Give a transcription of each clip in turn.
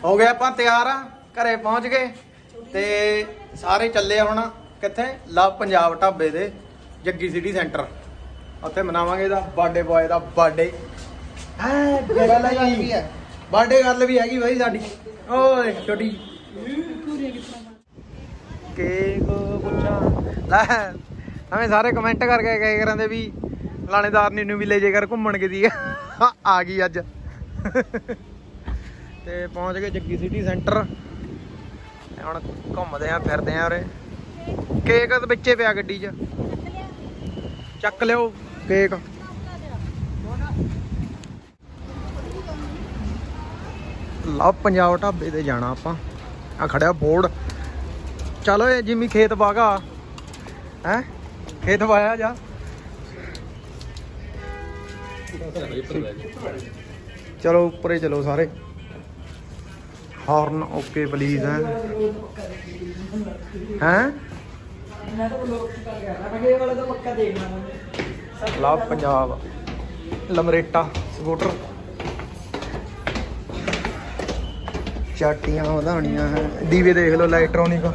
हो गए आप तैयार हाँ घरे पहुंच गए ते सारे चले हुण कित्थे लव पंजाब ढाबे दे जग्गी सिटी सेंटर उत्थे मनावांगे दा बर्थडे बॉय दा बर्थडे बर्थडे गल भी हैगी भाई साडी ओए छोटी केक पुछा लै हमें सारे कमेंट करके कहे करांदे भी लाणेदार नीनू भी ले जे कर घूमण के दी आ गई अज ते पहुंच गए जग्गी सिटी सेंटर हुण घूमदे आ फिरदे आ उरे केक तो बिच्चे पिया गड्डी च चक लिओ केक लव पंजाब ढाबे ते जाना आपां आ खड़िया बोर्ड चलो ये जिमी खेत बागा है खेत वाया जा चलो ऊपर ही चलो सारे हॉर्न ओके प्लीज हैं लव पंजाब लमरेटा स्कूटर चाटियां वधानियां हैं दीवे देख लो इलेक्ट्रॉनिक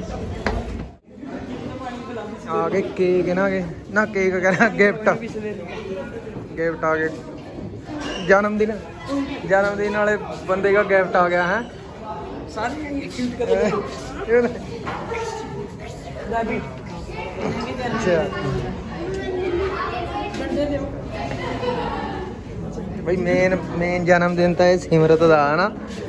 आगे केक ना केक कहना गिफ्ट गिफ्ट आ गए जन्मदिन वाले बंदे का गिफ्ट आ गया है अच्छा भाई मेन जन्मदिन तो सिमरत का है ना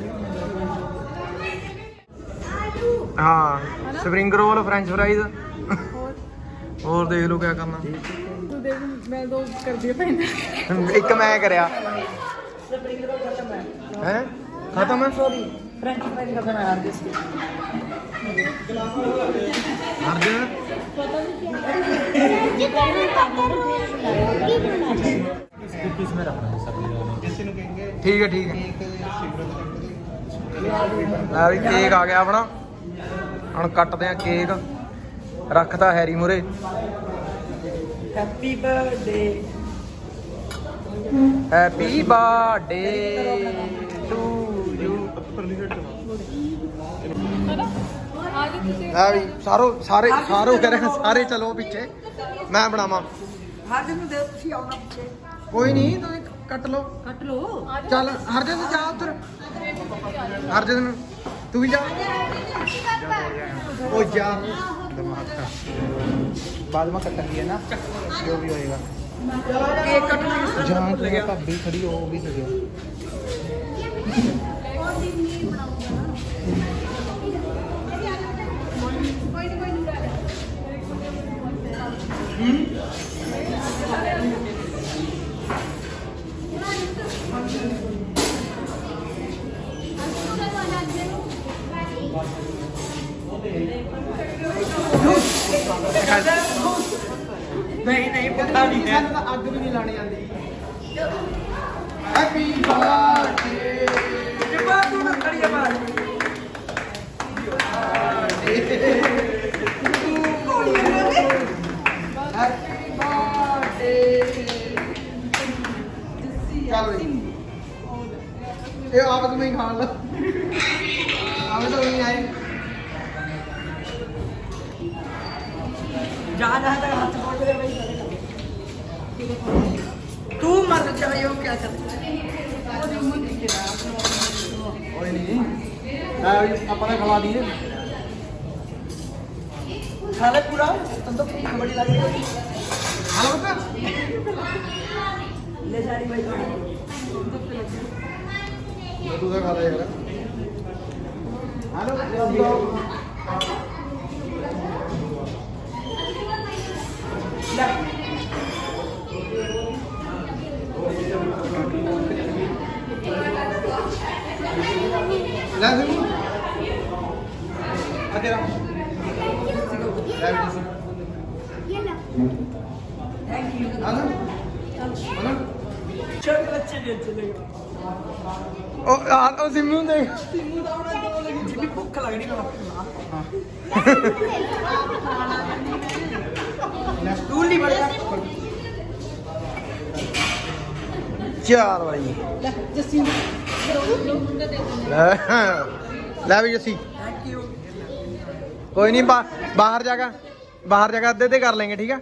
हाँ स्प्रिंग रोल फ्रेंच फ्राइज और देख लो क्या करना मैं तो कर दिया एक मैं करया है खत्म है सॉरी फ्रेंच फ्राइज का खाना यार जिसकी इसमें रखना है सब ठीक है केक आ गया अपना हम कटते हैं केक रखता हैरी मुरे हैप्पी बर्थडे टू यू सारे कह रहे हैं सारे चलो पीछे मैं बनावा कोई नहीं तो कट लो चल हरजन जा उधर हरजन तू भी जा ओ यार बाद में कट लिया ना जो भी होएगा जहाँ भाभी खड़ी हो भी लगे नहीं पता नहीं है अग भी नहीं लानी आती हैप्पी बर्थडे जब तू ना खड़ी आवाज हैप्पी बर्थडे चल ये आप तुम्हें खा लो आप तो नहीं आए जा तक हाथ पकड़ ले भाई तू मर जाइयो क्या कर कोई नहीं अपना खवा दिए खा ले पूरा तुम तो बड़ी लग रही खा लो ले जा रही भाई तू तो खा ले यार हेलो सिमू देख भुख लग रही चल भाई ਲੈ ਵੀ ਜੱਸੀ कोई नहीं बाहर जगह अद्धे कर लेंगे ठीक है।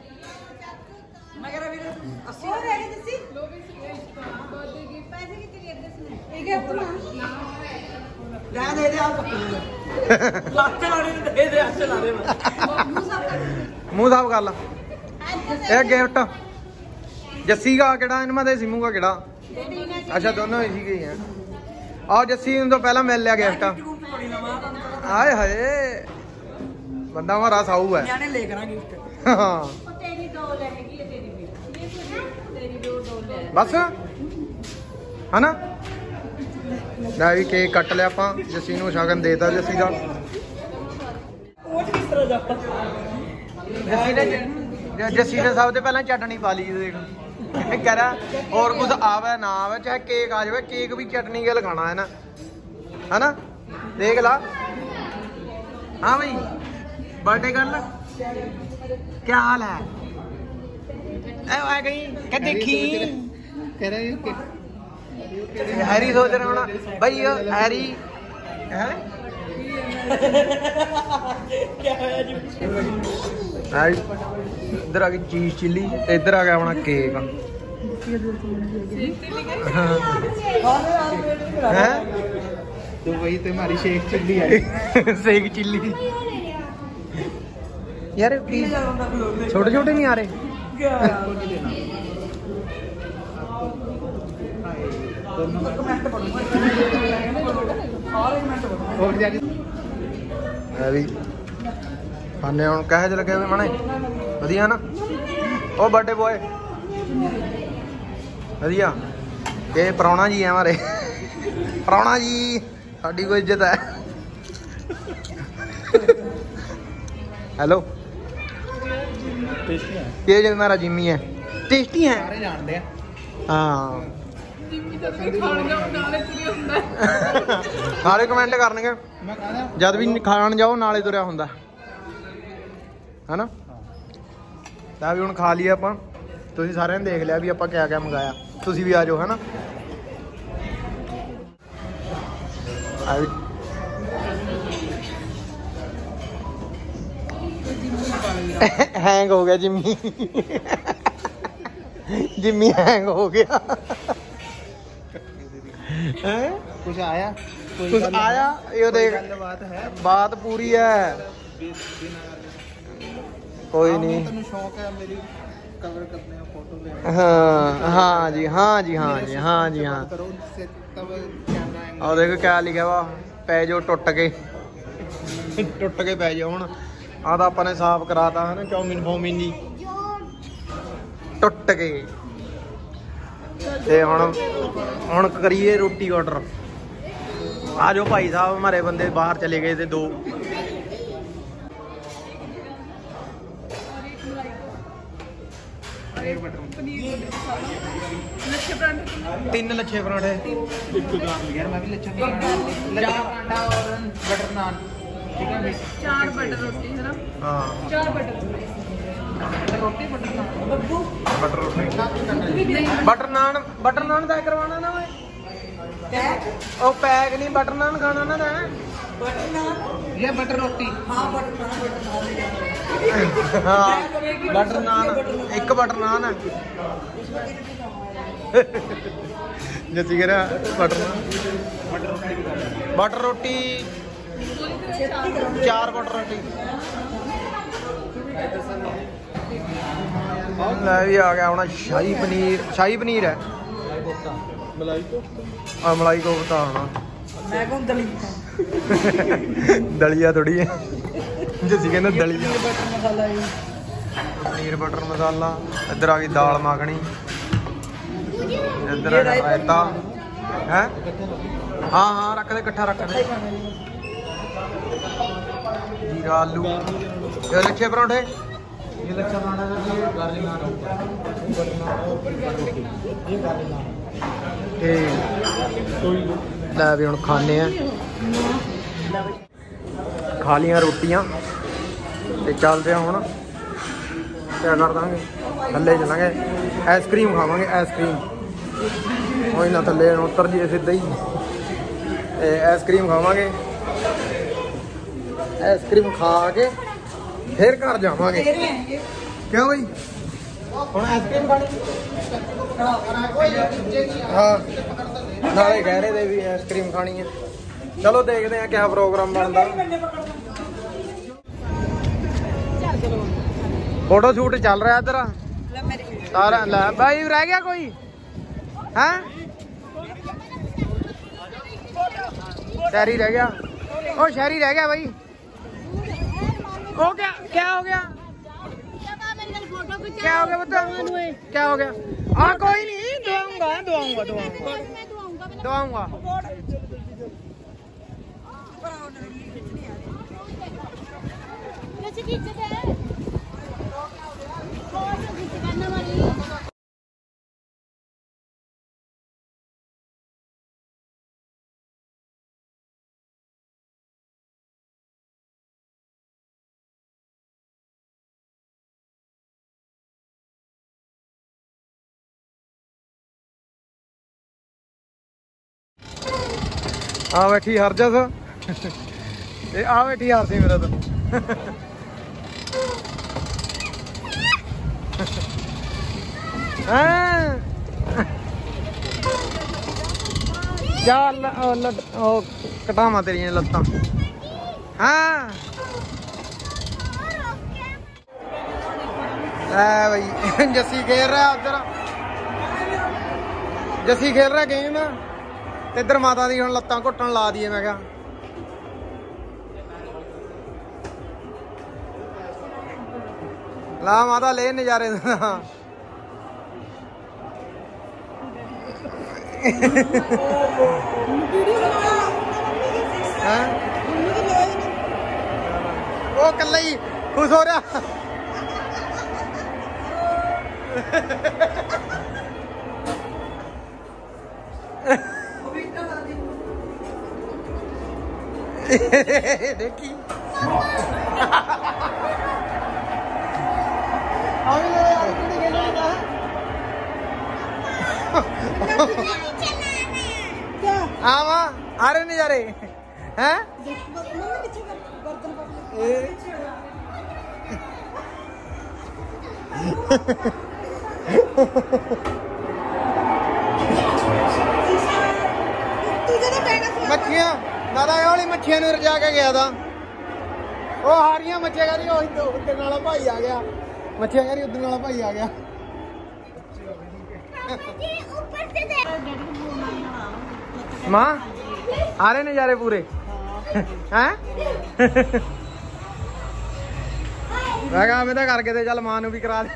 मुंह साफ कर ला गिफ्ट जस्सी का केड़ा इनमें दे सिमू का केड़ा अच्छा दोनों इसी के ही हैं। आओ जस्सी तो पहला मिल लिया गिफ्ट आए हाय बंदा हमारा साहू है हाँ बस है ना मैं भी केक कट लिया आप जस्सी नूं शगन देता जस्सी का जस्सी ने सब तो पहले चटनी पा ली देख कह रहा और कुछ आवे ना आवे चाहे केक आ जाए केक भी चटनी के खाना है ना देख ला हाँ भाई बर्थडे कर ला क्या हाल है क्या देखी हैरी सोच रहा होना भाई हैरी इधर आ गई चीज चिल्ली इधर आ गया अपना केक है तो वही तो हमारी शेख चिल्ली है शेख चिल्ली यार छोटे छोटे नहीं आ रहे खाने हम कहे लगे हुए मने वधिया ना ओ बर्थडे बॉय वधिया ये प्राहुणा जी है हमारे प्राहुणा जी साडी कोई इज्जत है हेलो ये जो हमारा जिम्मी है टेस्टी है हाँ सारे कमेंट करनगे जद भी खान जाओ नाले तुरया हुंदा है ना भी हुण खा लिया आपां तुसीं सारिआं ने देख लिया भी आपां क्या क्या मंगाया तुसीं भी आ जाओ है ना हैंग हो गया जिम्मी जिम्मी हैंग हो गया कुछ आया ये देख बात पूरी है कोई नहीं शौक है मेरी कवर करने फोटो हाँ जी और देखो क्या लिखा वा पै जो टुट के पै जाओ हुण आ तां आपां ने साफ कराता है ना चौमिन फौमिन जी टुट के ते हुण करिए रोटी ऑर्डर आ जाओ भाई साहब हमारे बंदे बाहर चले गए थे दो तीन लच्छे पराठे बटर नान 4 बटर रोटी है ना हाँ 4 बटर रोटी बटर नान तय करवाना ना ओ पैक नहीं बटर नान खाना ना तय ये बटर रोटी हाँ बटर नान एक बटर नान है जैसी कह रहा बटर रोटी 4 बटर रोटी भी आ गया अपना शाही पनीर है मलाई कोफ्ता होना दलिया थोड़ी है जैसी कहना दलिया पनीर बटर मसाला इधर आ गई दाल मखनी इधर रायता है हाँ रख दे इकट्ठा रख दे जीरा आलू ये लच्छे पराठे ये लच्छा खाना गार्लिक नान लै भी हुण खाने खा लिया रोटियां ते चलते हुण क्या कर देंगे थल्ले चलेंगे आइसक्रीम खावांगे आइसक्रीम कोई ना थल्ले उतर जी सीधा ही ਤੇ ਆਈਸਕ੍ਰੀਮ ਖਾਵਾਂਗੇ। ਆਈਸਕ੍ਰੀਮ ਖਾ ਕੇ ਫਿਰ ਘਰ ਜਾਵਾਂਗੇ। ਕਿਉਂ ਬਈ ਹੁਣ ਆਈਸਕ੍ਰੀਮ ਖਾਣੀ? ਹਾਂ ਨਾਲੇ ਕਹਿ ਰਹੇ ਤੇ ਵੀ ਆਈਸਕ੍ਰੀਮ ਖਾਣੀ ਹੈ। ਚਲੋ ਦੇਖਦੇ ਆ ਕਿਆ ਪ੍ਰੋਗਰਾਮ ਬਣਦਾ। फोटो शूट चल रहा है इधर सारा। ला भाई रह गया कोई है? शहरी रह गया। ओ शहरी रह गया भाई। ओ क्या हो गया? क्या हो गया बता? क्या हो गया? हाँ कोई नहीं दुआऊंगा। आ बैठी हरजस ते आ बैठी हरसिमरत। चल कटावा तेरिया लत्तां। हाँ भाई जस्सी खेल रहा उधर। जस्सी खेल रहा गेम। इधर माता दी हुण लत्तां घुट्टन ला दी। मैं ला माता ले नजारे। वो कल्ला ही खुश हो रहा। देखी हाँ वहाँ आ रहे नहीं जा रहे हैं? मच्छियां दादा वाली मच्छियां रजा के गया था। वो हारियां मच्छियां कह रही उधर वाला भाई आ गया। मच्छियां कह रही उधर वाला भाई आ गया। माँ आ रहे नजारे पूरे हैं? मैं कहा मैं तो करके दे चल मां नू भी करा दे।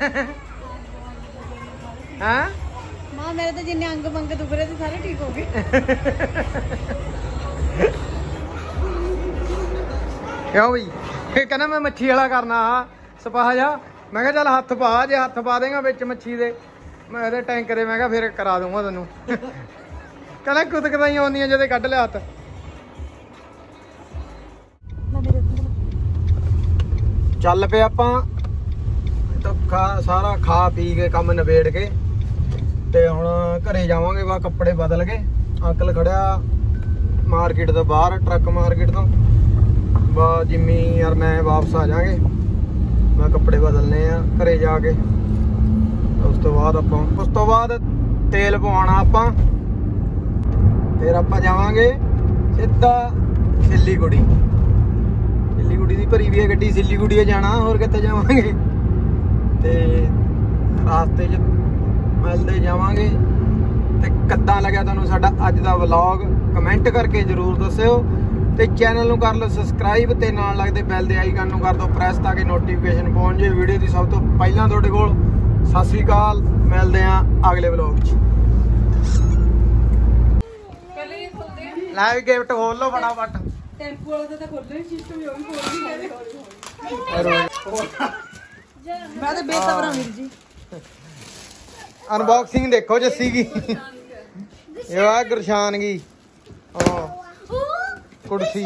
हैं मां मेरे तो जिन्ने अंग मंग दुख रहे थे सारे ठीक हो गए। क्यों भाई कहना मैं मच्छी वाला करना सपा जा। मैं कहा चल हथ पा जे हथ पा देगा बिच मच्छी दे मैं टैंक दे। मैं कहा फिर करा दूंगा तेनू। कहना कुदकदा ही आउंदियां जदे कढ लिया हथ। चल पे आपां तो सारा खा पी के काम नबेड़ के ते हुण घरे जावांगे। वा कपड़े बदल के अंकल खड़िया मार्केट तो बाहर ट्रक मार्केट तो बा जिम्मी यार मैं वापस आ जाएंगे। मैं कपड़े बदलने घरे जाके उस तो बाद तेल पवाना आपां फिर आपां जावांगे सीधा सिल्लीगुड़ी। सिल्लीगुड़ी दी भरी भी है गड्डी। सिल्लीगुड़ी जाना होर कित्थे जावांगे ते रास्ते च मिलदे जावांगे। ते किद्दां लग्या तुहानूं साडा अज दा व्लॉग कमेंट करके जरूर दस्सिओ। ते चैनल नूं कर लो सबसक्राइब ते नाल लगदे बैल दे आइकन नूं कर दो प्रेस ताकि नोटिफिकेशन पहुंच जाए वीडियो दी सब तो पहलां तुहाडे कोल। सत श्री अकाल मिलदे आं अगले व्लॉग च। लै गिफ्ट खोल लो फटाफट। टेंपू वाला तो खोलने सिस्टम ही खोल मैं तो बेसब्र वीर जी। अनबॉक्सिंग देखो जस्सी की। ये आ गुरशान की कुर्सी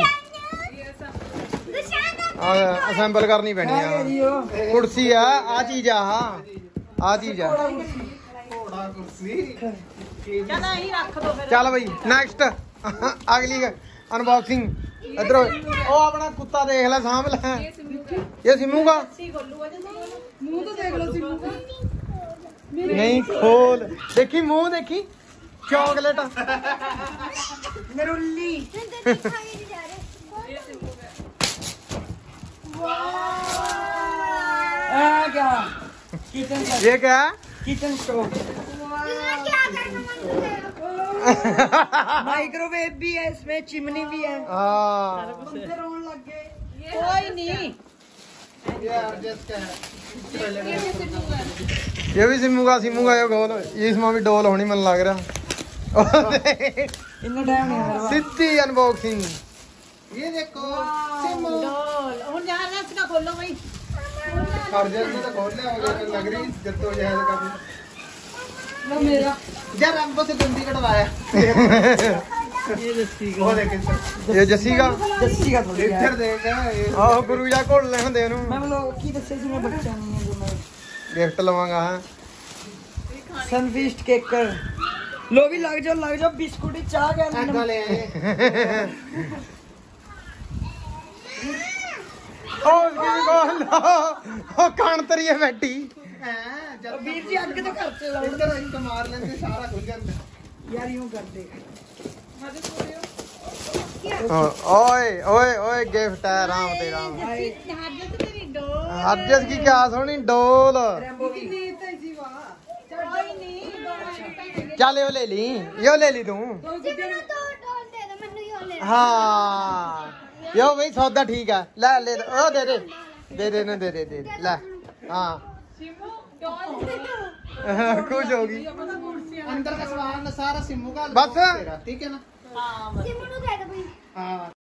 असेंबल करनी पैनी है। कुर्सी है आ चीज आ चीज है। चल भाई नेक्स्ट ਅਗਲੀ ਅਨਬਾਕਸਿੰਗ ਇਧਰ ਉਹ ਆਪਣਾ ਕੁੱਤਾ ਦੇਖ ਲੈ ਸਾਂਭ ਲੈ ਇਹ ਸਿੰਮੂ ਦਾ ਮੂੰਹ ਤਾਂ ਦੇਖ ਲਓ ਸਿੰਮੂ ਦਾ ਨਹੀਂ ਖੋਲ ਦੇਖੀ ਮੂੰਹ ਦੇਖੀ ਚਾਕਲੇਟ ਨਰੁੱਲੀ आ क्या किचन ये क्या है किचन स्टोव माइक्रोवेव भी है इसमें चिमनी भी है हाँ कोई नहीं ये भी सिमू का ये गोल इसमें भी डोल होनी मन लग रहा इतना टाइम नहीं है सिद्धि अनबॉक्सिंग ये देखो सिमू खोलो भाई अर्जन से तो खोल लिया हो गया लग रही जत्तो जहाज का लो मेरा यार रंगों से गंदी कटवाया ये जस्सी वो देख इधर ये जस्सी का का थोड़ी इधर देख ये ਆਹੋ ਗੁਰੂ ਜਾ ਘੋਲ ਲੈ ਹੁੰਦੇ ਇਹਨੂੰ मैं बोलो की दसे जी में बच्चा नहीं है जो मैं ਗਿਫਟ ਲਵਾਂਗਾ ਹਾਂ सनफीस्ट केक कर लो भी लग जाओ बिस्कुट ही चाह गया ऐसा ले आए ਉਹ ਕੀ ਗੋਲ ਉਹ ਕਣ ਤਰੀਏ ਬੈਠੀ हैं जब वीर जी आगे तो घर से लाओ इधर इनको मार लेते सारा खुल जाता यार यूं कर दे ਓਏ ਓਏ ਓਏ ਗਿਫਟ ਹੈ ਰਾਮ ਤੇ ਰਾਮ ਹਰਜਸ ਕੀ ਕਿਆ ਸੋਹਣੀ ਡੋਲ ਚੱਲ ਇਹ ਲੈ ਲਈ ਇਹ ਲੈ ਲਈ ਤੂੰ ਹਾਂ ਯੋ ਬਈ ਸੌਦਾ ਠੀਕ ਹੈ ਲੈ ਲੈ ਉਹ ਦੇ ਨਾ ਦੇ ਲੈ ਹਾਂ खुश होगी अंदर का सामान सारा सिमू का बस ठीक है ना सिमू ਨੂੰ ਦੇ ਦੇ ਬਈ हाँ